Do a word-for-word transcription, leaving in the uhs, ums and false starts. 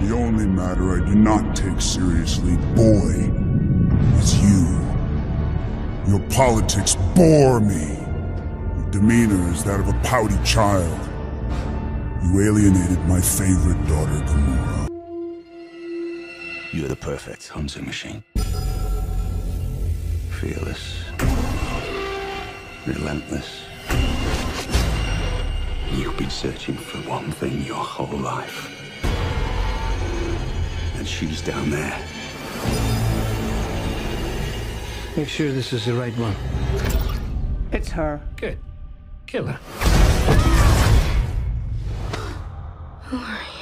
The only matter I do not take seriously, boy, is you. Your politics bore me. Your demeanor is that of a pouty child. You alienated my favorite daughter, Gamora. You're the perfect hunting machine. Fearless. Relentless. You've been searching for one thing your whole life. And she's down there. Make sure this is the right one. It's her. Good. Kill her. Who are you?